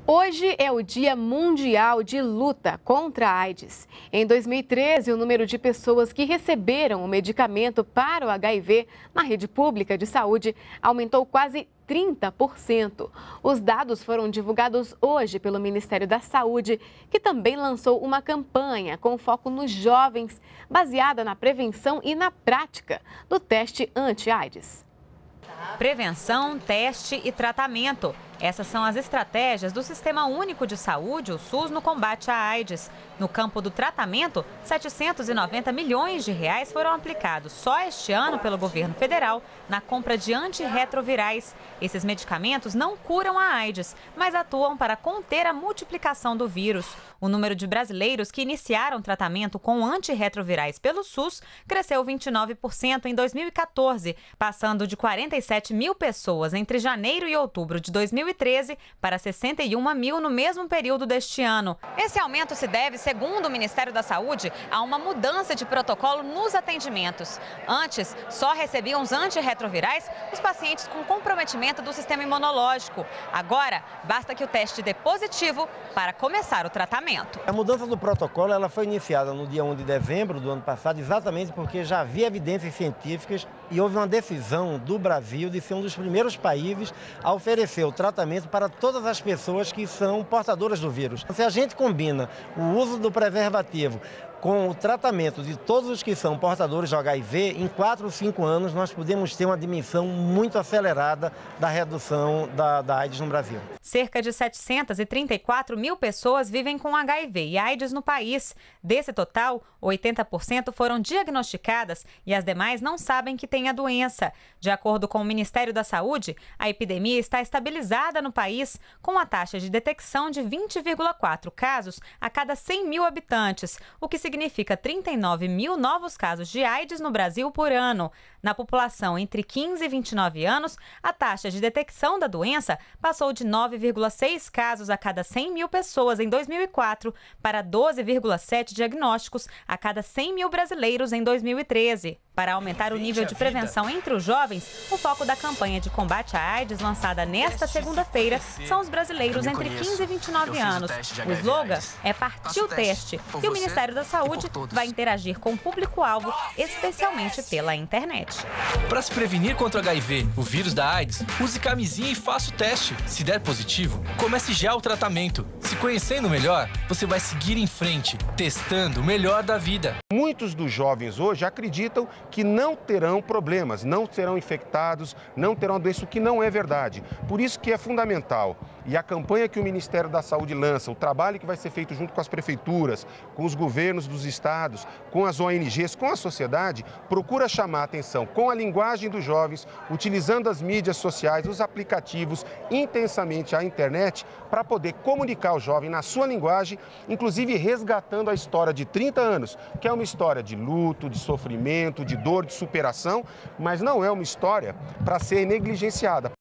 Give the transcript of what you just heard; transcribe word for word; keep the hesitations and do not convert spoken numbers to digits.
Hoje é o Dia Mundial de Luta contra a AIDS. Em dois mil e treze, o número de pessoas que receberam o medicamento para o H I V na rede pública de saúde aumentou quase trinta por cento. Os dados foram divulgados hoje pelo Ministério da Saúde, que também lançou uma campanha com foco nos jovens, baseada na prevenção e na prática do teste anti-AIDS. Prevenção, teste e tratamento. Essas são as estratégias do Sistema Único de Saúde, o SUS, no combate à AIDS. No campo do tratamento, setecentos e noventa milhões de reais foram aplicados só este ano pelo governo federal na compra de antirretrovirais. Esses medicamentos não curam a AIDS, mas atuam para conter a multiplicação do vírus. O número de brasileiros que iniciaram tratamento com antirretrovirais pelo SUS cresceu vinte e nove por cento em dois mil e quatorze, passando de quarenta e sete mil pessoas entre janeiro e outubro de dois mil e treze para sessenta e um mil no mesmo período deste ano. Esse aumento se deve, segundo o Ministério da Saúde, a uma mudança de protocolo nos atendimentos. Antes, só recebiam os antirretrovirais os pacientes com comprometimento do sistema imunológico. Agora, basta que o teste dê positivo para começar o tratamento. A mudança do protocolo ela foi iniciada no dia um de dezembro do ano passado, exatamente porque já havia evidências científicas e houve uma decisão do Brasil de ser um dos primeiros países a oferecer o tratamento para todas as pessoas que são portadoras do vírus. Se a gente combina o uso do preservativo com o tratamento de todos os que são portadores de H I V, em quatro ou cinco anos nós podemos ter uma dimensão muito acelerada da redução da, da AIDS no Brasil. Cerca de setecentos e trinta e quatro mil pessoas vivem com H I V e AIDS no país. Desse total, oitenta por cento foram diagnosticadas e as demais não sabem que têm a doença. De acordo com o Ministério da Saúde, a epidemia está estabilizada no país, com a taxa de detecção de vinte vírgula quatro casos a cada cem mil habitantes, o que significa trinta e nove mil novos casos de AIDS no Brasil por ano. Na população entre quinze e vinte e nove anos, a taxa de detecção da doença passou de nove vírgula seis casos a cada cem mil pessoas em dois mil e quatro para doze vírgula sete diagnósticos a cada cem mil brasileiros em dois mil e treze. Para aumentar o nível de prevenção entre os jovens, o foco da campanha de combate à AIDS, lançada nesta segunda-feira, são os brasileiros entre quinze e vinte e nove anos. O slogan é Partiu Teste e o Ministério da Saúde vai interagir com o público-alvo, especialmente pela internet. Para se prevenir contra o H I V, o vírus da AIDS, use camisinha e faça o teste. Se der positivo, comece já o tratamento. Se conhecendo melhor, você vai seguir em frente, testando o melhor da vida. Muitos dos jovens hoje acreditam que não terão problemas, não serão infectados, não terão a doença, o que não é verdade. Por isso que é fundamental. E a campanha que o Ministério da Saúde lança, o trabalho que vai ser feito junto com as prefeituras, com os governos dos estados, com as O N Gs, com a sociedade, procura chamar a atenção com a linguagem dos jovens, utilizando as mídias sociais, os aplicativos, intensamente a internet, para poder comunicar ao jovem na sua linguagem, inclusive resgatando a história de trinta anos, que é uma história de luto, de sofrimento, de dor, de superação, mas não é uma história para ser negligenciada.